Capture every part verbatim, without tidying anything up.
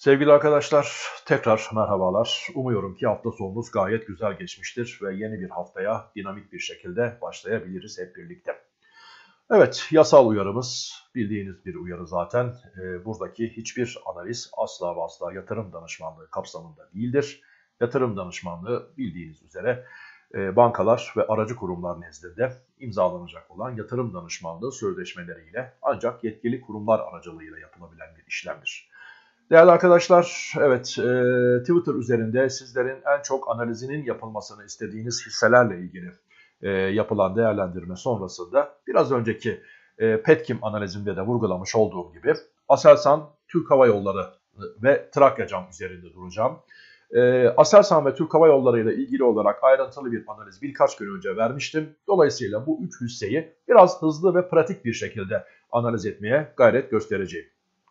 Sevgili arkadaşlar, tekrar merhabalar. Umuyorum ki hafta sonunuz gayet güzel geçmiştir ve yeni bir haftaya dinamik bir şekilde başlayabiliriz hep birlikte. Evet, yasal uyarımız bildiğiniz bir uyarı zaten. Ee, buradaki hiçbir analiz asla ve asla yatırım danışmanlığı kapsamında değildir. Yatırım danışmanlığı bildiğiniz üzere e, bankalar ve aracı kurumlar nezdinde imzalanacak olan yatırım danışmanlığı sözleşmeleriyle ancak yetkili kurumlar aracılığıyla yapılabilen bir işlemdir. Değerli arkadaşlar, evet e, Twitter üzerinde sizlerin en çok analizinin yapılmasını istediğiniz hisselerle ilgili e, yapılan değerlendirme sonrasında biraz önceki e, Petkim analizimde de vurgulamış olduğum gibi Aselsan, Türk Hava Yolları ve Trakyacam üzerinde duracağım. E, Aselsan ve Türk Hava Yolları ile ilgili olarak ayrıntılı bir analiz birkaç gün önce vermiştim. Dolayısıyla bu üç hisseyi biraz hızlı ve pratik bir şekilde analiz etmeye gayret göstereceğim.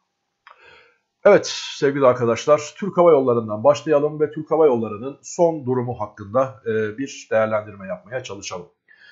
Evet sevgili arkadaşlar, Türk Hava Yolları'ndan başlayalım ve Türk Hava Yolları'nın son durumu hakkında e, bir değerlendirme yapmaya çalışalım.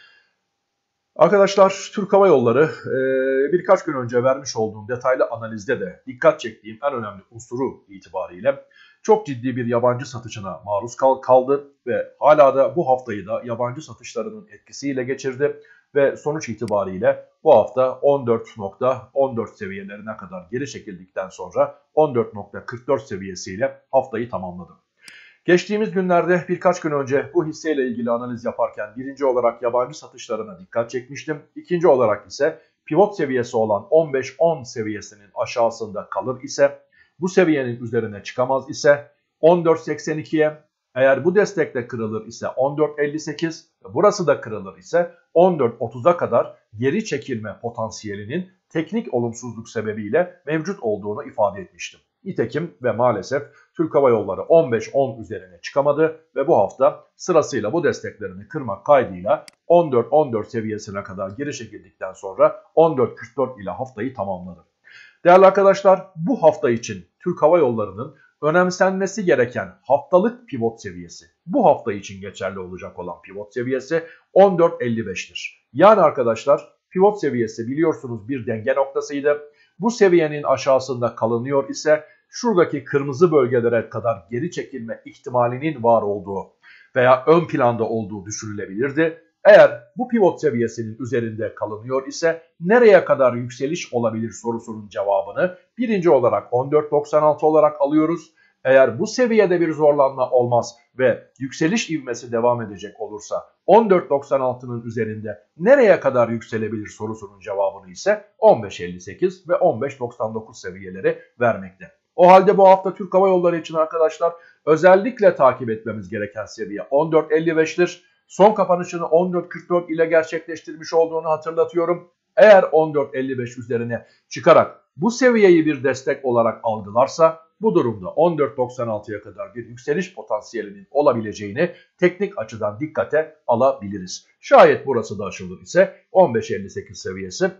Arkadaşlar, Türk Hava Yolları e, birkaç gün önce vermiş olduğum detaylı analizde de dikkat çektiğim en önemli unsuru itibariyle çok ciddi bir yabancı satışına maruz kal kaldı ve hala da bu haftayı da yabancı satışlarının etkisiyle geçirdi. Ve sonuç itibariyle bu hafta on dört nokta on dört seviyelerine kadar geri çekildikten sonra on dört nokta kırk dört seviyesiyle haftayı tamamladı. Geçtiğimiz günlerde birkaç gün önce bu hisseyle ilgili analiz yaparken birinci olarak yabancı satışlarına dikkat çekmiştim. İkinci olarak ise pivot seviyesi olan on beş on seviyesinin aşağısında kalır ise, bu seviyenin üzerine çıkamaz ise on dört seksen ikiye, eğer bu destekte kırılır ise on dört elli sekiz, burası da kırılır ise on dört otuza kadar geri çekilme potansiyelinin teknik olumsuzluk sebebiyle mevcut olduğunu ifade etmiştim. Nitekim ve maalesef Türk Hava Yolları on beş on üzerine çıkamadı ve bu hafta sırasıyla bu desteklerini kırmak kaydıyla on dört on dört seviyesine kadar geri çekildikten sonra on dört kırk dört ile haftayı tamamladı. Değerli arkadaşlar, bu hafta için Türk Hava Yolları'nın önemsenmesi gereken haftalık pivot seviyesi, bu hafta için geçerli olacak olan pivot seviyesi on dört elli beş'tir. Yani arkadaşlar, pivot seviyesi biliyorsunuz bir denge noktasıydı. Bu seviyenin aşağısında kalınıyor ise şuradaki kırmızı bölgelere kadar geri çekilme ihtimalinin var olduğu veya ön planda olduğu düşünülebilirdi. Eğer bu pivot seviyesinin üzerinde kalınıyor ise nereye kadar yükseliş olabilir sorusunun cevabını birinci olarak on dört doksan altı olarak alıyoruz. Eğer bu seviyede bir zorlanma olmaz ve yükseliş ivmesi devam edecek olursa on dört doksan altının üzerinde nereye kadar yükselebilir sorusunun cevabını ise on beş elli sekiz ve on beş doksan dokuz seviyeleri vermekte. O halde bu hafta Türk Hava Yolları için arkadaşlar özellikle takip etmemiz gereken seviye on dört elli beş'tir. Son kapanışını on dört kırk dört ile gerçekleştirmiş olduğunu hatırlatıyorum. Eğer on dört elli beş üzerine çıkarak bu seviyeyi bir destek olarak algılarsa bu durumda on dört doksan altıya kadar bir yükseliş potansiyelinin olabileceğini teknik açıdan dikkate alabiliriz. Şayet burası da aşılır ise on beş elli sekiz seviyesi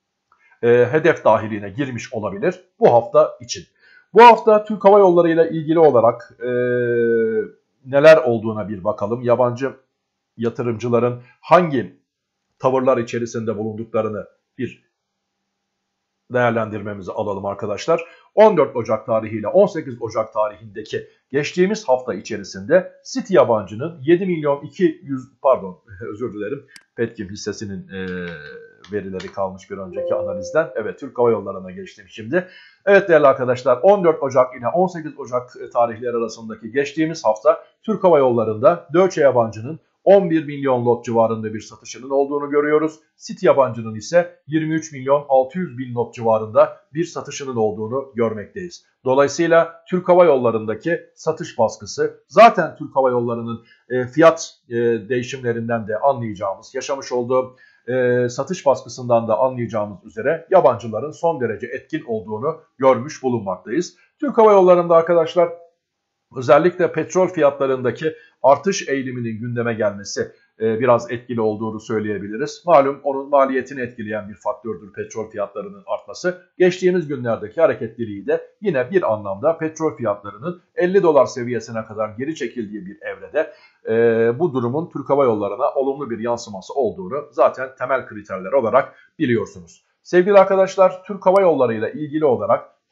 e, hedef dahiline girmiş olabilir bu hafta için. Bu hafta Türk Hava Yolları ile ilgili olarak e, neler olduğuna bir bakalım. Yabancı yatırımcıların hangi tavırlar içerisinde bulunduklarını bir değerlendirmemizi alalım arkadaşlar. on dört Ocak tarihiyle on sekiz Ocak tarihindeki geçtiğimiz hafta içerisinde City yabancının yedi milyon iki yüz pardon özür dilerim Petkim hissesinin e, verileri kalmış bir önceki analizden. Evet, Türk Hava Yolları'na geçtim şimdi. Evet değerli arkadaşlar, on dört Ocak ile on sekiz Ocak tarihleri arasındaki geçtiğimiz hafta Türk Hava Yolları'nda Deutsche yabancının on bir milyon lot civarında bir satışının olduğunu görüyoruz. City yabancının ise yirmi üç milyon altı yüz bin lot civarında bir satışının olduğunu görmekteyiz. Dolayısıyla Türk Hava Yolları'ndaki satış baskısı zaten Türk Hava Yolları'nın e, fiyat e, değişimlerinden de anlayacağımız, yaşamış olduğu e, satış baskısından da anlayacağımız üzere yabancıların son derece etkin olduğunu görmüş bulunmaktayız. Türk Hava Yolları'nda arkadaşlar özellikle petrol fiyatlarındaki artış eğiliminin gündeme gelmesi e, biraz etkili olduğunu söyleyebiliriz. Malum onun maliyetini etkileyen bir faktördür petrol fiyatlarının artması. Geçtiğimiz günlerdeki hareketliliği de yine bir anlamda petrol fiyatlarının elli dolar seviyesine kadar geri çekildiği bir evrede e, bu durumun Türk Hava Yolları'na olumlu bir yansıması olduğunu zaten temel kriterler olarak biliyorsunuz. Sevgili arkadaşlar, Türk Hava Yolları ile ilgili olarak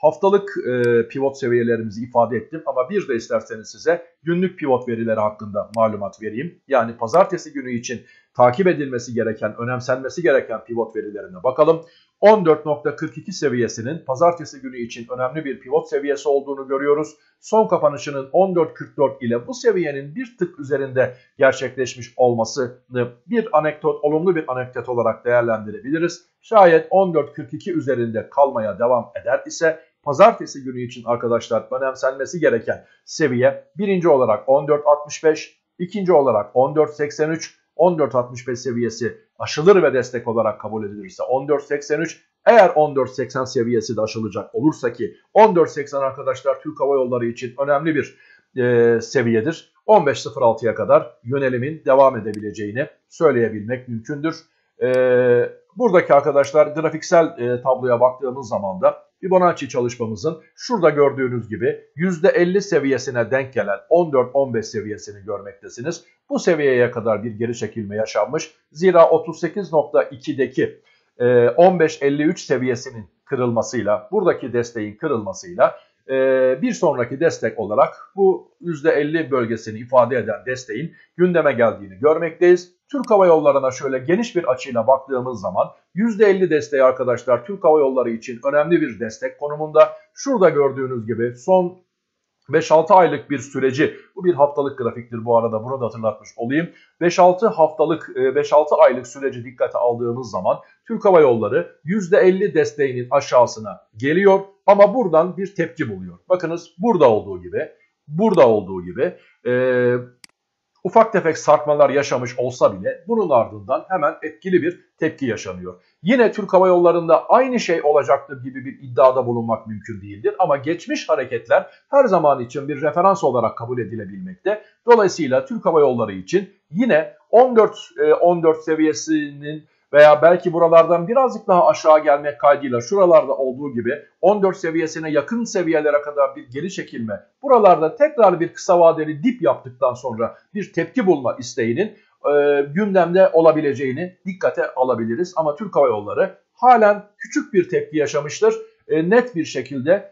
haftalık e, pivot seviyelerimizi ifade ettim ama bir de isterseniz size günlük pivot verileri hakkında malumat vereyim. Yani pazartesi günü için takip edilmesi gereken, önemsenmesi gereken pivot verilerine bakalım. on dört nokta kırk iki seviyesinin pazartesi günü için önemli bir pivot seviyesi olduğunu görüyoruz. Son kapanışının on dört kırk dört ile bu seviyenin bir tık üzerinde gerçekleşmiş olmasını bir anekdot, olumlu bir anekdot olarak değerlendirebiliriz. Şayet on dört kırk iki üzerinde kalmaya devam eder ise pazartesi günü için arkadaşlar önemsenmesi gereken seviye birinci olarak on dört altmış beş, ikinci olarak on dört seksen üç, on dört altmış beş seviyesi aşılır ve destek olarak kabul edilirse on dört seksen üç, eğer on dört seksen seviyesi de aşılacak olursa ki on dört seksen arkadaşlar Türk Hava Yolları için önemli bir e, seviyedir. on beş sıfır altıya kadar yönelimin devam edebileceğini söyleyebilmek mümkündür. E, buradaki arkadaşlar grafiksel e, tabloya baktığımız zaman da Fibonacci çalışmamızın şurada gördüğünüz gibi yüzde elli seviyesine denk gelen on dört on beş seviyesini görmektesiniz. Bu seviyeye kadar bir geri çekilme yaşanmış. Zira otuz sekiz nokta iki'deki e, on beş elli üç seviyesinin kırılmasıyla, buradaki desteğin kırılmasıyla e, bir sonraki destek olarak bu yüzde elli bölgesini ifade eden desteğin gündeme geldiğini görmekteyiz. Türk Hava Yolları'na şöyle geniş bir açıyla baktığımız zaman yüzde elli desteği arkadaşlar Türk Hava Yolları için önemli bir destek konumunda. Şurada gördüğünüz gibi son beş altı aylık bir süreci, bu bir haftalık grafiktir bu arada, bunu da hatırlatmış olayım. beş altı haftalık, beş altı aylık süreci dikkate aldığımız zaman Türk Hava Yolları yüzde elli desteğinin aşağısına geliyor ama buradan bir tepki buluyor. Bakınız burada olduğu gibi, burada olduğu gibi ee, ufak tefek sarkmalar yaşamış olsa bile bunun ardından hemen etkili bir tepki yaşanıyor. Yine Türk Hava Yolları'nda aynı şey olacaktır gibi bir iddiada bulunmak mümkün değildir. Ama geçmiş hareketler her zaman için bir referans olarak kabul edilebilmekte. Dolayısıyla Türk Hava Yolları için yine on dört on dört seviyesinin veya belki buralardan birazcık daha aşağı gelmek kaydıyla şuralarda olduğu gibi on dört seviyesine yakın seviyelere kadar bir geri çekilme, buralarda tekrar bir kısa vadeli dip yaptıktan sonra bir tepki bulma isteğinin e, gündemde olabileceğini dikkate alabiliriz. Ama Türk Hava Yolları halen küçük bir tepki yaşamıştır. E, net bir şekilde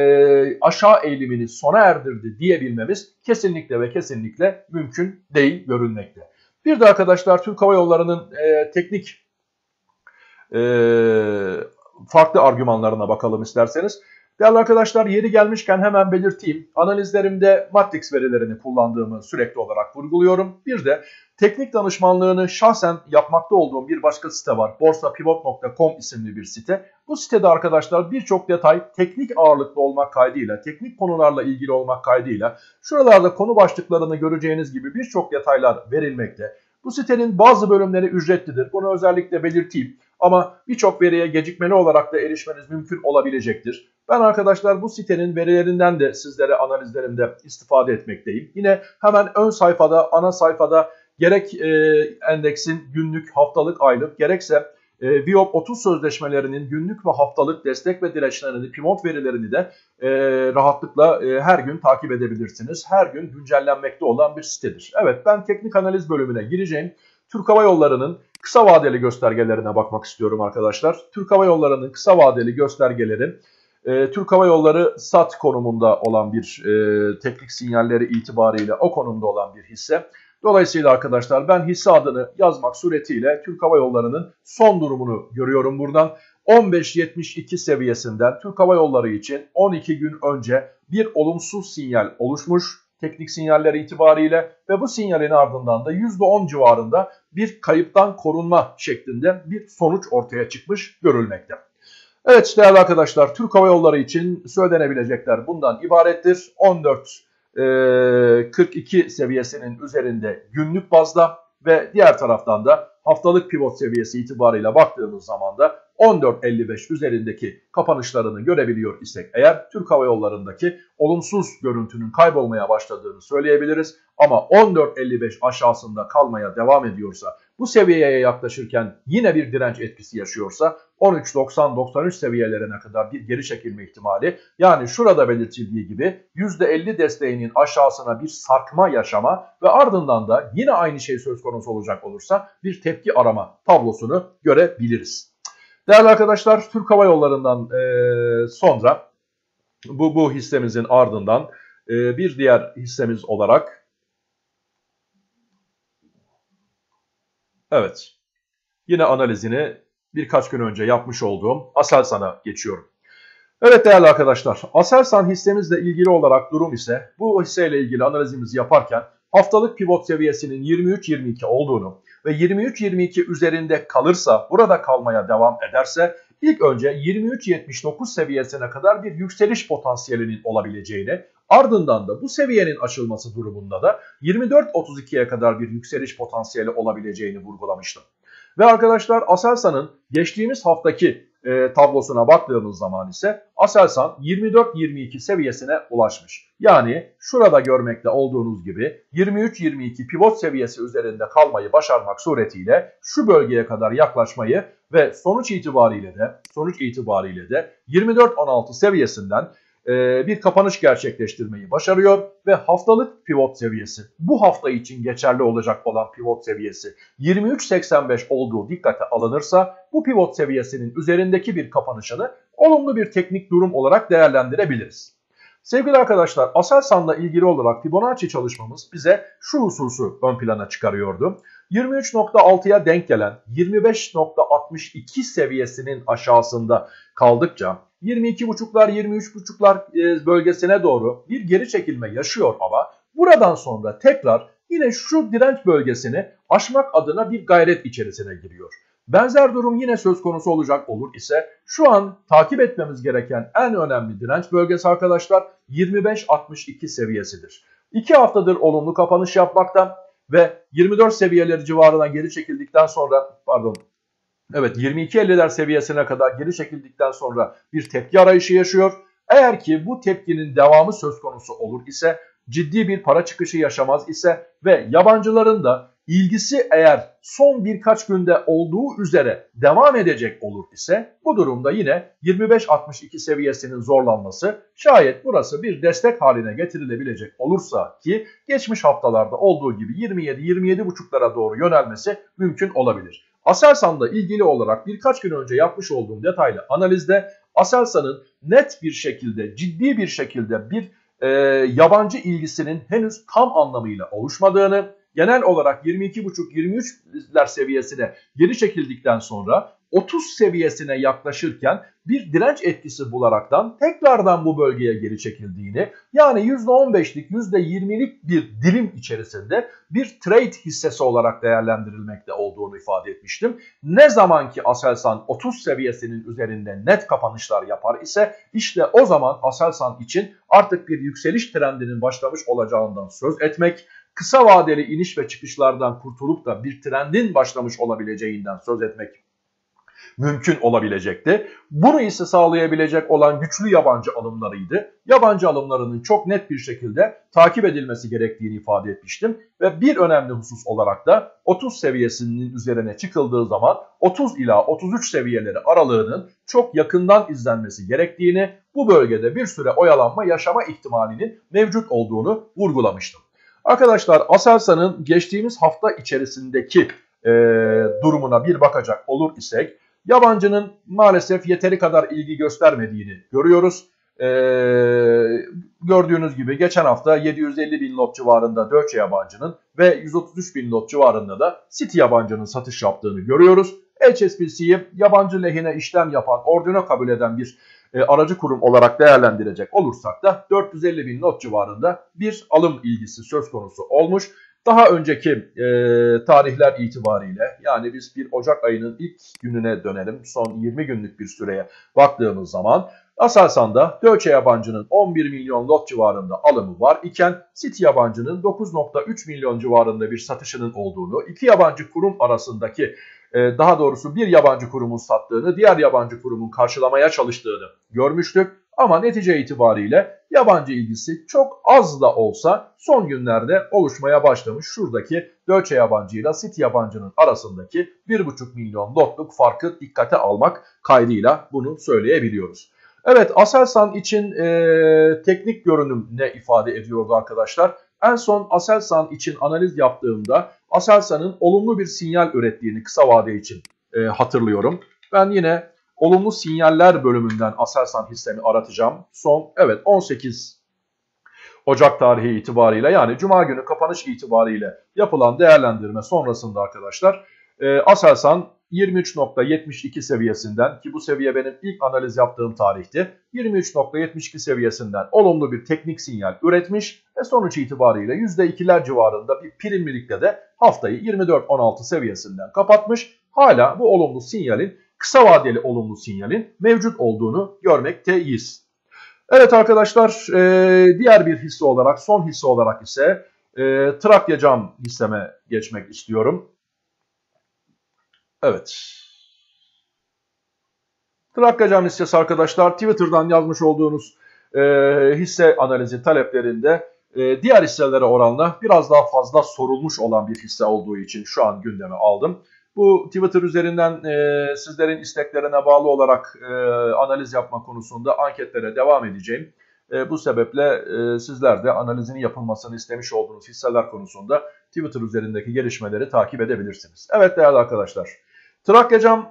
e, aşağı eğilimini sona erdirdi diyebilmemiz kesinlikle ve kesinlikle mümkün değil görünmekte. Bir de arkadaşlar Türk Hava Yolları'nın e, teknik Ee, farklı argümanlarına bakalım isterseniz. Değerli arkadaşlar, yeri gelmişken hemen belirteyim. Analizlerimde Matrix verilerini kullandığımı sürekli olarak vurguluyorum. Bir de teknik danışmanlığını şahsen yapmakta olduğum bir başka site var. borsapivot nokta com isimli bir site. Bu sitede arkadaşlar birçok detay teknik ağırlıklı olmak kaydıyla, teknik konularla ilgili olmak kaydıyla şuralarda konu başlıklarını göreceğiniz gibi birçok detaylar verilmekte. Bu sitenin bazı bölümleri ücretlidir. Bunu özellikle belirteyim. Ama birçok veriye gecikmeli olarak da erişmeniz mümkün olabilecektir. Ben arkadaşlar bu sitenin verilerinden de sizlere analizlerimde istifade etmekteyim. Yine hemen ön sayfada, ana sayfada gerek e, endeksin günlük, haftalık, aylık gerekse e, Viyop otuz sözleşmelerinin günlük ve haftalık destek ve dirençlerini, pivot verilerini de e, rahatlıkla e, her gün takip edebilirsiniz. Her gün güncellenmekte olan bir sitedir. Evet, ben teknik analiz bölümüne gireceğim. Türk Hava Yolları'nın kısa vadeli göstergelerine bakmak istiyorum arkadaşlar. Türk Hava Yolları'nın kısa vadeli göstergeleri, e, Türk Hava Yolları S A T konumunda olan bir e, teknik sinyalleri itibariyle o konumda olan bir hisse. Dolayısıyla arkadaşlar ben hisse adını yazmak suretiyle Türk Hava Yolları'nın son durumunu görüyorum buradan. on beş yetmiş iki seviyesinden Türk Hava Yolları için on iki gün önce bir olumsuz sinyal oluşmuş. Teknik sinyaller itibariyle ve bu sinyalin ardından da yüzde on civarında bir kayıptan korunma şeklinde bir sonuç ortaya çıkmış görülmekte. Evet değerli arkadaşlar, Türk Hava Yolları için söylenebilecekler bundan ibarettir. on dört kırk iki seviyesinin üzerinde günlük bazda ve diğer taraftan da haftalık pivot seviyesi itibarıyla baktığımız zaman da on dört elli beş üzerindeki kapanışlarını görebiliyor isek eğer Türk Hava Yolları'ndaki olumsuz görüntünün kaybolmaya başladığını söyleyebiliriz. Ama on dört elli beş aşağısında kalmaya devam ediyorsa, bu seviyeye yaklaşırken yine bir direnç etkisi yaşıyorsa on üç doksan doksan üç seviyelerine kadar bir geri çekilme ihtimali, yani şurada belirtildiği gibi yüzde elli desteğinin aşağısına bir sarkma yaşama ve ardından da yine aynı şey söz konusu olacak olursa bir tepki arama tablosunu görebiliriz. Değerli arkadaşlar, Türk Hava Yolları'ndan e, sonra bu, bu hissemizin ardından e, bir diğer hissemiz olarak, evet, yine analizini birkaç gün önce yapmış olduğum Aselsan'a geçiyorum. Evet değerli arkadaşlar, Aselsan hissemizle ilgili olarak durum ise bu hisseyle ilgili analizimizi yaparken haftalık pivot seviyesinin yirmi üç yirmi iki olduğunu ve yirmi üç yirmi iki üzerinde kalırsa, burada kalmaya devam ederse ilk önce yirmi üç yetmiş dokuz seviyesine kadar bir yükseliş potansiyelinin olabileceğini, ardından da bu seviyenin aşılması durumunda da yirmi dört otuz ikiye kadar bir yükseliş potansiyeli olabileceğini vurgulamıştım. Ve arkadaşlar Aselsan'ın geçtiğimiz haftaki e, tablosuna baktığımız zaman ise Aselsan yirmi dört yirmi iki seviyesine ulaşmış. Yani şurada görmekte olduğunuz gibi yirmi üç yirmi iki pivot seviyesi üzerinde kalmayı başarmak suretiyle şu bölgeye kadar yaklaşmayı ve sonuç itibariyle de sonuç itibariyle de yirmi dört on altı seviyesinden bir kapanış gerçekleştirmeyi başarıyor ve haftalık pivot seviyesi, bu hafta için geçerli olacak olan pivot seviyesi yirmi üç seksen beş olduğu dikkate alınırsa bu pivot seviyesinin üzerindeki bir kapanışını olumlu bir teknik durum olarak değerlendirebiliriz. Sevgili arkadaşlar, Aselsan'la ilgili olarak Fibonacci çalışmamız bize şu hususu ön plana çıkarıyordu. yirmi üç nokta altıya denk gelen yirmi beş nokta altmış iki seviyesinin aşağısında kaldıkça yirmi iki buçuklar yirmi üç buçuklar bölgesine doğru bir geri çekilme yaşıyor ama buradan sonra tekrar yine şu direnç bölgesini aşmak adına bir gayret içerisine giriyor. Benzer durum yine söz konusu olacak olur ise şu an takip etmemiz gereken en önemli direnç bölgesi arkadaşlar yirmi beş altmış iki seviyesidir. iki haftadır olumlu kapanış yapmakta ve yirmi dört seviyeleri civarına geri çekildikten sonra pardon evet yirmi iki elliler seviyesine kadar geri çekildikten sonra bir tepki arayışı yaşıyor. Eğer ki bu tepkinin devamı söz konusu olur ise, ciddi bir para çıkışı yaşamaz ise ve yabancıların da ilgisi eğer son birkaç günde olduğu üzere devam edecek olur ise bu durumda yine yirmi beş altmış iki seviyesinin zorlanması, şayet burası bir destek haline getirilebilecek olursa ki geçmiş haftalarda olduğu gibi yirmi yedi yirmi yedi buçuklara doğru yönelmesi mümkün olabilir. Aselsan'la ilgili olarak birkaç gün önce yapmış olduğum detaylı analizde Aselsan'ın net bir şekilde, ciddi bir şekilde bir e, yabancı ilgisinin henüz tam anlamıyla oluşmadığını, genel olarak yirmi iki buçuk yirmi üçler seviyesine geri çekildikten sonra otuz seviyesine yaklaşırken bir direnç etkisi bularaktan tekrardan bu bölgeye geri çekildiğini, yani yüzde on beşlik yüzde yirmilik bir dilim içerisinde bir trade hissesi olarak değerlendirilmekte olduğunu ifade etmiştim. Ne zaman ki Aselsan otuz seviyesinin üzerinde net kapanışlar yapar ise işte o zaman Aselsan için artık bir yükseliş trendinin başlamış olacağından söz etmek, kısa vadeli iniş ve çıkışlardan kurtulup da bir trendin başlamış olabileceğinden söz etmek mümkün olabilecekti. Bunu ise sağlayabilecek olan güçlü yabancı alımlarıydı. Yabancı alımlarının çok net bir şekilde takip edilmesi gerektiğini ifade etmiştim. Ve bir önemli husus olarak da otuz seviyesinin üzerine çıkıldığı zaman otuz ila otuz üç seviyeleri aralığının çok yakından izlenmesi gerektiğini, bu bölgede bir süre oyalanma yaşama ihtimalinin mevcut olduğunu vurgulamıştım. Arkadaşlar Aselsan'ın geçtiğimiz hafta içerisindeki e, durumuna bir bakacak olur isek, yabancının maalesef yeteri kadar ilgi göstermediğini görüyoruz. Ee, gördüğünüz gibi geçen hafta yedi yüz elli bin lot civarında Deutsche yabancının ve yüz otuz üç bin lot civarında da Citi yabancının satış yaptığını görüyoruz. H S B C'yi yabancı lehine işlem yapan, ordino kabul eden bir e, aracı kurum olarak değerlendirecek olursak da dört yüz elli bin lot civarında bir alım ilgisi söz konusu olmuş. Daha önceki e, tarihler itibariyle, yani biz bir Ocak ayının ilk gününe dönelim, son yirmi günlük bir süreye baktığımız zaman Aselsan'da Deutsche yabancının on bir milyon lot civarında alımı var iken Citi yabancının dokuz nokta üç milyon civarında bir satışının olduğunu, iki yabancı kurum arasındaki e, daha doğrusu bir yabancı kurumun sattığını, diğer yabancı kurumun karşılamaya çalıştığını görmüştük. Ama netice itibariyle yabancı ilgisi çok az da olsa son günlerde oluşmaya başlamış. Şuradaki Deutsche yabancıyla Citi yabancının arasındaki bir buçuk milyon lotluk farkı dikkate almak kaydıyla bunu söyleyebiliyoruz. Evet, Aselsan için e, teknik görünüm ne ifade ediyordu arkadaşlar? En son Aselsan için analiz yaptığımda Aselsan'ın olumlu bir sinyal ürettiğini kısa vade için e, hatırlıyorum. Ben yine olumlu sinyaller bölümünden Aselsan hissemi aratacağım. Son evet on sekiz Ocak tarihi itibariyle, yani Cuma günü kapanış itibariyle yapılan değerlendirme sonrasında arkadaşlar e, Aselsan yirmi üç nokta yetmiş iki seviyesinden, ki bu seviye benim ilk analiz yaptığım tarihti, yirmi üç nokta yetmiş iki seviyesinden olumlu bir teknik sinyal üretmiş ve sonuç itibariyle yüzde ikiler civarında bir primlilikte de haftayı yirmi dört nokta on altı seviyesinden kapatmış. Hala bu olumlu sinyalin, kısa vadeli olumlu sinyalin mevcut olduğunu görmekteyiz. Evet arkadaşlar, e, diğer bir hisse olarak, son hisse olarak ise e, Trakya Cam hisseme geçmek istiyorum. Evet. Trakya Cam hissesi arkadaşlar, Twitter'dan yazmış olduğunuz e, hisse analizi taleplerinde e, diğer hisselere oranla biraz daha fazla sorulmuş olan bir hisse olduğu için şu an gündeme aldım. Bu Twitter üzerinden e, sizlerin isteklerine bağlı olarak e, analiz yapma konusunda anketlere devam edeceğim. E, bu sebeple e, sizler de analizinin yapılmasını istemiş olduğunuz hisseler konusunda Twitter üzerindeki gelişmeleri takip edebilirsiniz. Evet değerli arkadaşlar, Trakya Cam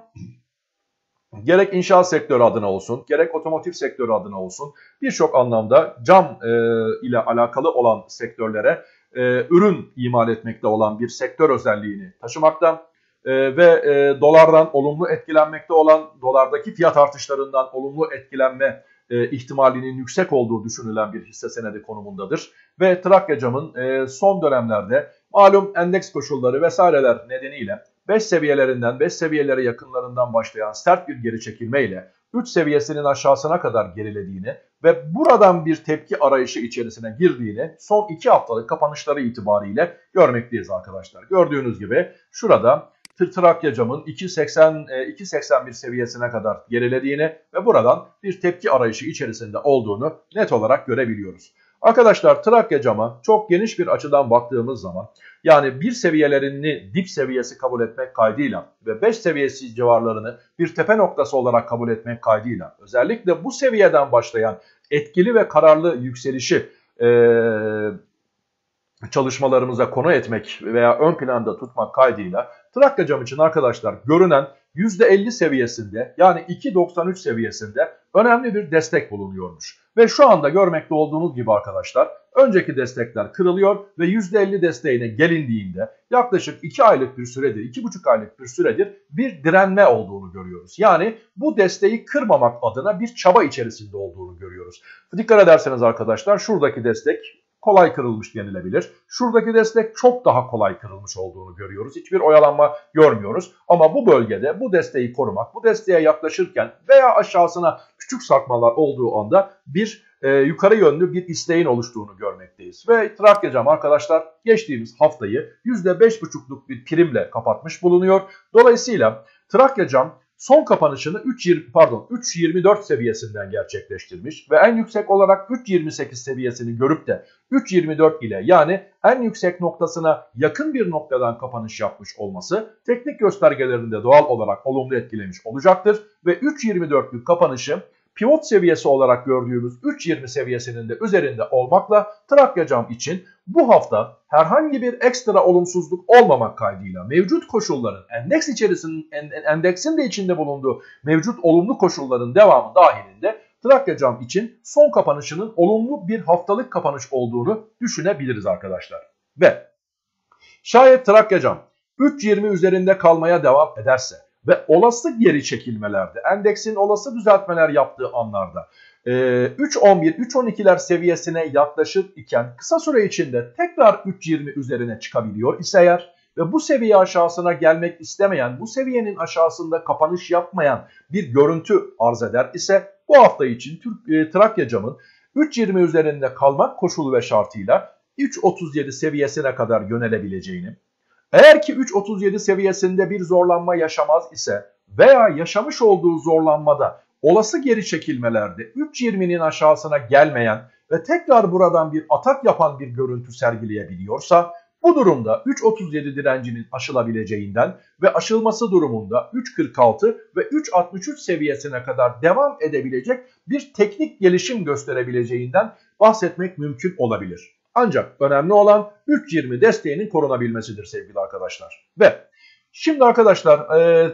gerek inşaat sektörü adına olsun, gerek otomotiv sektörü adına olsun birçok anlamda cam e, ile alakalı olan sektörlere e, ürün imal etmekte olan bir sektör özelliğini taşımakta. Ee, ve e, dolardan olumlu etkilenmekte olan, dolardaki fiyat artışlarından olumlu etkilenme e, ihtimalinin yüksek olduğu düşünülen bir hisse senedi konumundadır. Ve Trakya Cam'ın e, son dönemlerde malum endeks koşulları vesaireler nedeniyle beş seviyelerinden, beş seviyelere yakınlarından başlayan sert bir geri çekilme ile üç seviyesinin aşağısına kadar gerilediğini ve buradan bir tepki arayışı içerisine girdiğini son iki haftalık kapanışları itibariyle görmekteyiz arkadaşlar. Gördüğünüz gibi şurada Trakya Cam'ın iki seksen bir seviyesine kadar gerilediğini ve buradan bir tepki arayışı içerisinde olduğunu net olarak görebiliyoruz. Arkadaşlar Trakya Cam'a çok geniş bir açıdan baktığımız zaman, yani bir seviyelerini dip seviyesi kabul etmek kaydıyla ve beş seviyesi civarlarını bir tepe noktası olarak kabul etmek kaydıyla, özellikle bu seviyeden başlayan etkili ve kararlı yükselişi ee, çalışmalarımıza konu etmek veya ön planda tutmak kaydıyla Trakya Cam için arkadaşlar görünen yüzde elli seviyesinde, yani iki doksan üç seviyesinde önemli bir destek bulunuyormuş. Ve şu anda görmekte olduğunuz gibi arkadaşlar önceki destekler kırılıyor ve yüzde elli desteğine gelindiğinde yaklaşık iki aylık bir süredir, iki buçuk aylık bir süredir bir direnme olduğunu görüyoruz. Yani bu desteği kırmamak adına bir çaba içerisinde olduğunu görüyoruz. Dikkat ederseniz arkadaşlar şuradaki destek kolay kırılmış denilebilir. Şuradaki destek çok daha kolay kırılmış olduğunu görüyoruz. Hiçbir oyalanma görmüyoruz. Ama bu bölgede bu desteği korumak, bu desteğe yaklaşırken veya aşağısına küçük sarkmalar olduğu anda bir e, yukarı yönlü bir isteğin oluştuğunu görmekteyiz. Ve Trakya Cam arkadaşlar geçtiğimiz haftayı yüzde beş buçukluk bir primle kapatmış bulunuyor. Dolayısıyla Trakya Cam son kapanışını üç yirmi dört seviyesinden gerçekleştirmiş ve en yüksek olarak üç yirmi sekiz seviyesini görüp de üç yirmi dört ile, yani en yüksek noktasına yakın bir noktadan kapanış yapmış olması teknik göstergelerinde doğal olarak olumlu etkilemiş olacaktır ve üç yirmi dörtlük kapanışı pivot seviyesi olarak gördüğümüz üç yirmi seviyesinin de üzerinde olmakla Trakya Cam için bu hafta herhangi bir ekstra olumsuzluk olmamak kaydıyla mevcut koşulların, endeks içerisinin, endeksin de içinde bulunduğu mevcut olumlu koşulların devamı dahilinde Trakya Cam için son kapanışının olumlu bir haftalık kapanış olduğunu düşünebiliriz arkadaşlar. Ve şayet Trakya Cam üç yirmi üzerinde kalmaya devam ederse ve olası geri çekilmelerde, endeksin olası düzeltmeler yaptığı anlarda üç on bir üç on ikiler seviyesine yaklaşır iken kısa süre içinde tekrar üç yirmi üzerine çıkabiliyor ise eğer ve bu seviye aşağısına gelmek istemeyen, bu seviyenin aşağısında kapanış yapmayan bir görüntü arz eder ise bu hafta için Türk, Trakya Cam'ın üç yirmi üzerinde kalmak koşulu ve şartıyla üç otuz yedi seviyesine kadar yönelebileceğini, eğer ki üç otuz yedi seviyesinde bir zorlanma yaşamaz ise veya yaşamış olduğu zorlanmada olası geri çekilmelerde üç yirminin aşağısına gelmeyen ve tekrar buradan bir atak yapan bir görüntü sergileyebiliyorsa, bu durumda üç otuz yedi direncinin aşılabileceğinden ve aşılması durumunda üç kırk altı ve üç altmış üç seviyesine kadar devam edebilecek bir teknik gelişim gösterebileceğinden bahsetmek mümkün olabilir. Ancak önemli olan üç yirmi desteğinin korunabilmesidir sevgili arkadaşlar. Ve şimdi arkadaşlar e,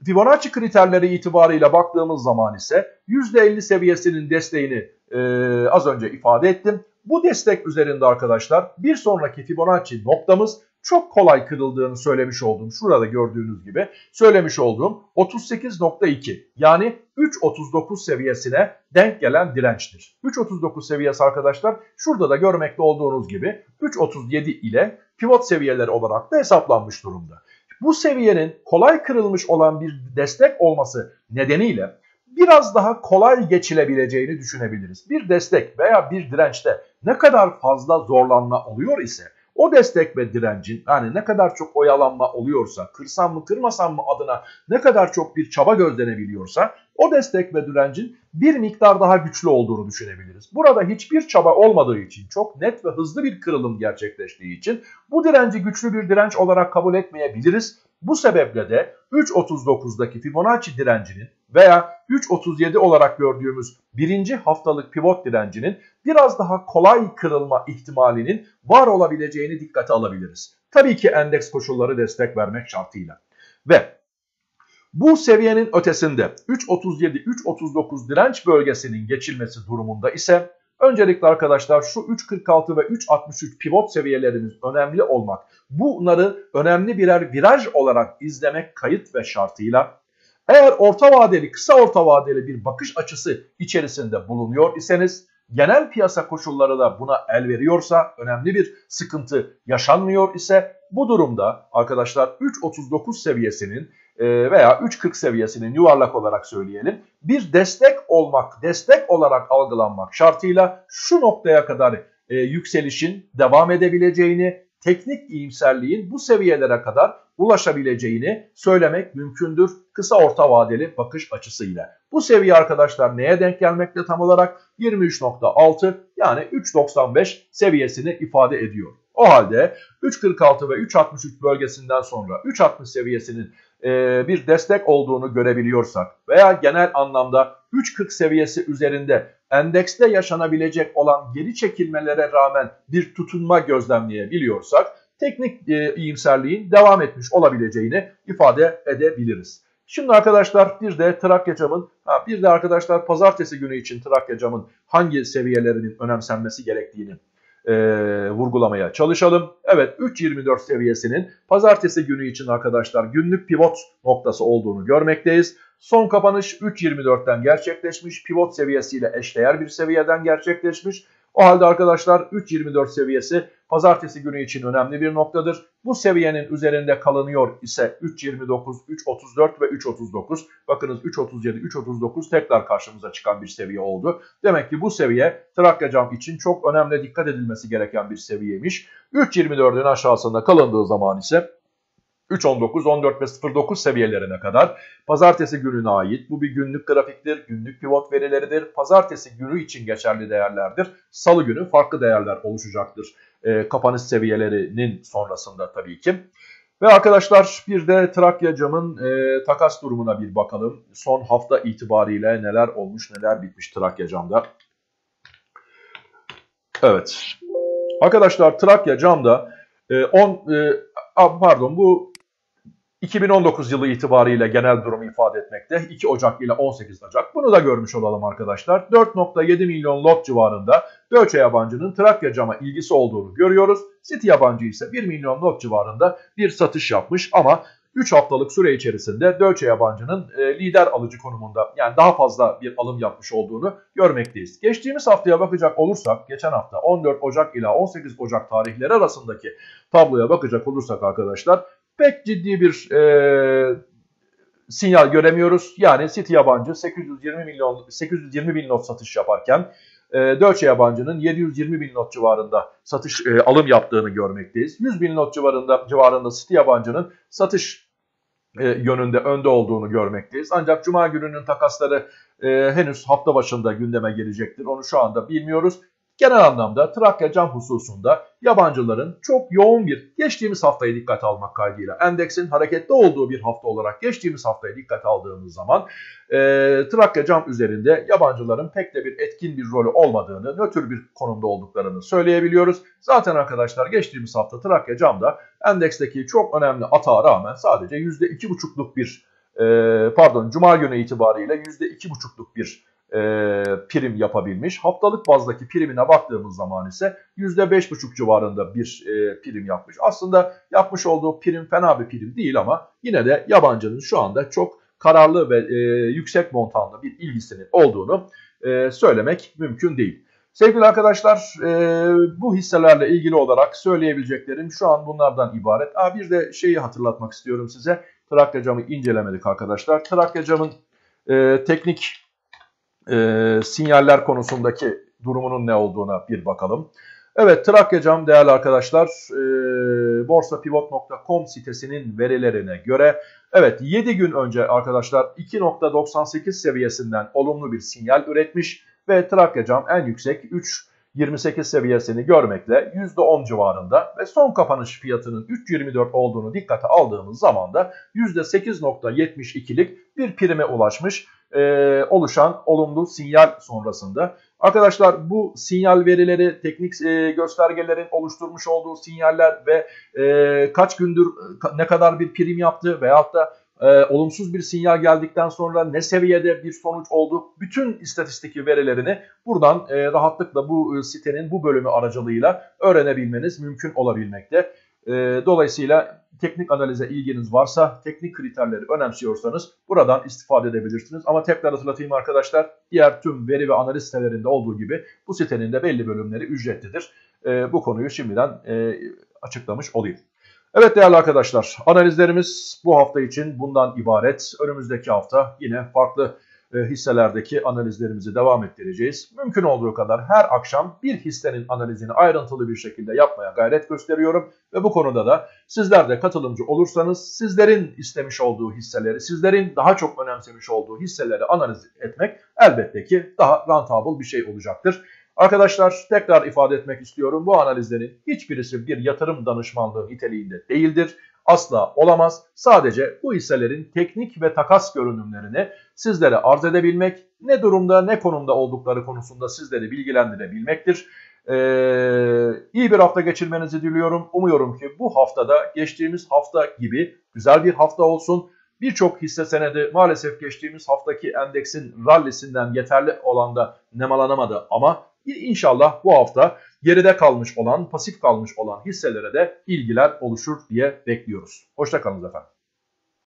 Fibonacci kriterleri itibarıyla baktığımız zaman ise yüzde elli seviyesinin desteğini e, az önce ifade ettim. Bu destek üzerinde arkadaşlar bir sonraki Fibonacci noktamız çok kolay kırıldığını söylemiş olduğum, şurada gördüğünüz gibi söylemiş olduğum otuz sekiz nokta iki yani üç otuz dokuz seviyesine denk gelen dirençtir. üç otuz dokuz seviyesi arkadaşlar şurada da görmekte olduğunuz gibi üç otuz yedi ile pivot seviyeleri olarak da hesaplanmış durumda. Bu seviyenin kolay kırılmış olan bir destek olması nedeniyle biraz daha kolay geçilebileceğini düşünebiliriz. Bir destek veya bir dirençte ne kadar fazla zorlanma oluyor ise o destek ve direncin yani ne kadar çok oyalanma oluyorsa, kırsam mı kırmasam mı adına ne kadar çok bir çaba gözlenebiliyorsa o destek ve direncin bir miktar daha güçlü olduğunu düşünebiliriz. Burada hiçbir çaba olmadığı için, çok net ve hızlı bir kırılım gerçekleştiği için bu direnci güçlü bir direnç olarak kabul etmeyebiliriz. Bu sebeple de üç otuz dokuzdaki Fibonacci direncinin veya üç otuz yedi olarak gördüğümüz birinci haftalık pivot direncinin biraz daha kolay kırılma ihtimalinin var olabileceğini dikkate alabiliriz. Tabii ki endeks koşulları destek vermek şartıyla. Ve bu seviyenin ötesinde üç otuz yedi üç otuz dokuz direnç bölgesinin geçilmesi durumunda ise öncelikle arkadaşlar şu üç kırk altı ve üç altmış üç pivot seviyelerimiz önemli olmak, bunları önemli birer viraj olarak izlemek kayıt ve şartıyla eğer orta vadeli, kısa orta vadeli bir bakış açısı içerisinde bulunuyor iseniz, genel piyasa koşulları da buna el veriyorsa, önemli bir sıkıntı yaşanmıyor ise bu durumda arkadaşlar üç otuz dokuz seviyesinin veya üç kırk seviyesinin yuvarlak olarak söyleyelim bir destek olmak, destek olarak algılanmak şartıyla şu noktaya kadar e, yükselişin devam edebileceğini, teknik iyimserliğin bu seviyelere kadar ulaşabileceğini söylemek mümkündür kısa orta vadeli bakış açısıyla. Bu seviye arkadaşlar neye denk gelmekte tam olarak? yirmi üç nokta altı yani üç doksan beş seviyesini ifade ediyor. O halde üç kırk altı ve üç altmış üç bölgesinden sonra üç altmış seviyesinin e, bir destek olduğunu görebiliyorsak veya genel anlamda üç kırk seviyesi üzerinde endekste yaşanabilecek olan geri çekilmelere rağmen bir tutunma gözlemleyebiliyorsak teknik e, iyimserliğin devam etmiş olabileceğini ifade edebiliriz. Şimdi arkadaşlar bir de Trakya Cam'ın, bir de arkadaşlar pazartesi günü için Trakya Cam'ın hangi seviyelerinin önemsenmesi gerektiğini e, vurgulamaya çalışalım. Evet, üç yirmi dört seviyesinin pazartesi günü için arkadaşlar günlük pivot noktası olduğunu görmekteyiz. Son kapanış üç yirmi dörtten gerçekleşmiş, pivot seviyesiyle eşdeğer bir seviyeden gerçekleşmiş. O halde arkadaşlar üç yirmi dört seviyesi pazartesi günü için önemli bir noktadır. Bu seviyenin üzerinde kalınıyor ise üç yirmi dokuz, üç otuz dört ve üç otuz dokuz. Bakınız üç otuz yedi, üç otuz dokuz tekrar karşımıza çıkan bir seviye oldu. Demek ki bu seviye Trakya Cam için çok önemli, dikkat edilmesi gereken bir seviyeymiş. üç yirmi dördün aşağısında kalındığı zaman ise üç on dokuz, on dört ve sıfır dokuz seviyelerine kadar pazartesi gününe ait. Bu bir günlük grafiktir, günlük pivot verileridir. Pazartesi günü için geçerli değerlerdir. Salı günü farklı değerler oluşacaktır. E, kapanış seviyelerinin sonrasında tabii ki. Ve arkadaşlar bir de Trakya Cam'ın e, takas durumuna bir bakalım. Son hafta itibariyle neler olmuş, neler bitmiş Trakya Cam'da. Evet. Arkadaşlar Trakya Cam'da e, on, e, pardon bu iki bin on dokuz yılı itibariyle genel durumu ifade etmekte. iki Ocak ile on sekiz Ocak. Bunu da görmüş olalım arkadaşlar. dört nokta yedi milyon lot civarında Deutsche Yabancı'nın Trakya Cam'a ilgisi olduğunu görüyoruz. City Yabancı ise bir milyon lot civarında bir satış yapmış ama üç haftalık süre içerisinde Deutsche Yabancı'nın e, lider alıcı konumunda, yani daha fazla bir alım yapmış olduğunu görmekteyiz. Geçtiğimiz haftaya bakacak olursak, geçen hafta on dört Ocak ile on sekiz Ocak tarihleri arasındaki tabloya bakacak olursak arkadaşlar pek ciddi bir e, sinyal göremiyoruz. Yani City Yabancı sekiz yüz yirmi milyon sekiz yüz yirmi bin not satış yaparken e, Deutsche Yabancı'nın yedi yüz yirmi bin not civarında satış e, alım yaptığını görmekteyiz. yüz bin not civarında civarında City Yabancı'nın satış e, yönünde önde olduğunu görmekteyiz. Ancak Cuma gününün takasları e, henüz hafta başında gündeme gelecektir. Onu şu anda bilmiyoruz. Genel anlamda Trakya Cam hususunda yabancıların çok yoğun bir, geçtiğimiz haftayı dikkate almak kaydıyla endeksin hareketli olduğu bir hafta olarak geçtiğimiz haftayı dikkate aldığımız zaman e, Trakya Cam üzerinde yabancıların pek de bir etkin bir rolü olmadığını, nötr bir konumda olduklarını söyleyebiliyoruz. Zaten arkadaşlar geçtiğimiz hafta Trakya Cam'da endeksteki çok önemli atağa rağmen sadece yüzde iki buçukluk bir e, pardon Cuma günü itibariyle yüzde iki buçukluk bir e, prim yapabilmiş. Haftalık bazdaki primine baktığımız zaman ise yüzde beş buçuk civarında bir e, prim yapmış. Aslında yapmış olduğu prim fena bir prim değil ama yine de yabancının şu anda çok kararlı ve e, yüksek montanlı bir ilgisinin olduğunu e, söylemek mümkün değil. Sevgili arkadaşlar, e, bu hisselerle ilgili olarak söyleyebileceklerim şu an bunlardan ibaret. Aa, bir de şeyi hatırlatmak istiyorum size. Trakyacam'ı incelemedik arkadaşlar. Trakyacam'ın e, teknik e, sinyaller konusundaki durumunun ne olduğuna bir bakalım. Evet, Trakyacam değerli arkadaşlar, e, borsapivot nokta com sitesinin verilerine göre evet yedi gün önce arkadaşlar iki nokta doksan sekiz seviyesinden olumlu bir sinyal üretmiş ve Trakyacam en yüksek üç nokta yirmi sekiz seviyesini görmekle yüzde on civarında ve son kapanış fiyatının üç nokta yirmi dört olduğunu dikkate aldığımız zaman da yüzde sekiz nokta yetmiş ikilik bir prime ulaşmış e, oluşan olumlu sinyal sonrasında. Arkadaşlar bu sinyal verileri, teknik e, göstergelerin oluşturmuş olduğu sinyaller ve e, kaç gündür ne kadar bir prim yaptı veyahut da e, olumsuz bir sinyal geldikten sonra ne seviyede bir sonuç oldu, bütün istatistik verilerini buradan e, rahatlıkla bu e, sitenin bu bölümü aracılığıyla öğrenebilmeniz mümkün olabilmekte. E, dolayısıyla teknik analize ilginiz varsa, teknik kriterleri önemsiyorsanız buradan istifade edebilirsiniz. Ama tekrar hatırlatayım arkadaşlar, diğer tüm veri ve analiz sitelerinde olduğu gibi bu sitenin de belli bölümleri ücretlidir. E, bu konuyu şimdiden e, açıklamış olayım. Evet değerli arkadaşlar, analizlerimiz bu hafta için bundan ibaret. Önümüzdeki hafta yine farklı e, hisselerdeki analizlerimizi devam ettireceğiz. Mümkün olduğu kadar her akşam bir hissenin analizini ayrıntılı bir şekilde yapmaya gayret gösteriyorum. Ve bu konuda da sizler de katılımcı olursanız sizlerin istemiş olduğu hisseleri, sizlerin daha çok önemsemiş olduğu hisseleri analiz etmek elbette ki daha rentable bir şey olacaktır. Arkadaşlar tekrar ifade etmek istiyorum. Bu analizlerin hiçbirisi bir yatırım danışmanlığı niteliğinde değildir. Asla olamaz. Sadece bu hisselerin teknik ve takas görünümlerini sizlere arz edebilmek, ne durumda ne konumda oldukları konusunda sizleri bilgilendirebilmektir. Ee, iyi bir hafta geçirmenizi diliyorum. Umuyorum ki bu haftada geçtiğimiz hafta gibi güzel bir hafta olsun. Birçok hisse senedi maalesef geçtiğimiz haftaki endeksin rallisinden yeterli olanda nemalanamadı ama İnşallah bu hafta geride kalmış olan, pasif kalmış olan hisselere de ilgiler oluşur diye bekliyoruz. Hoşça kalın efendim.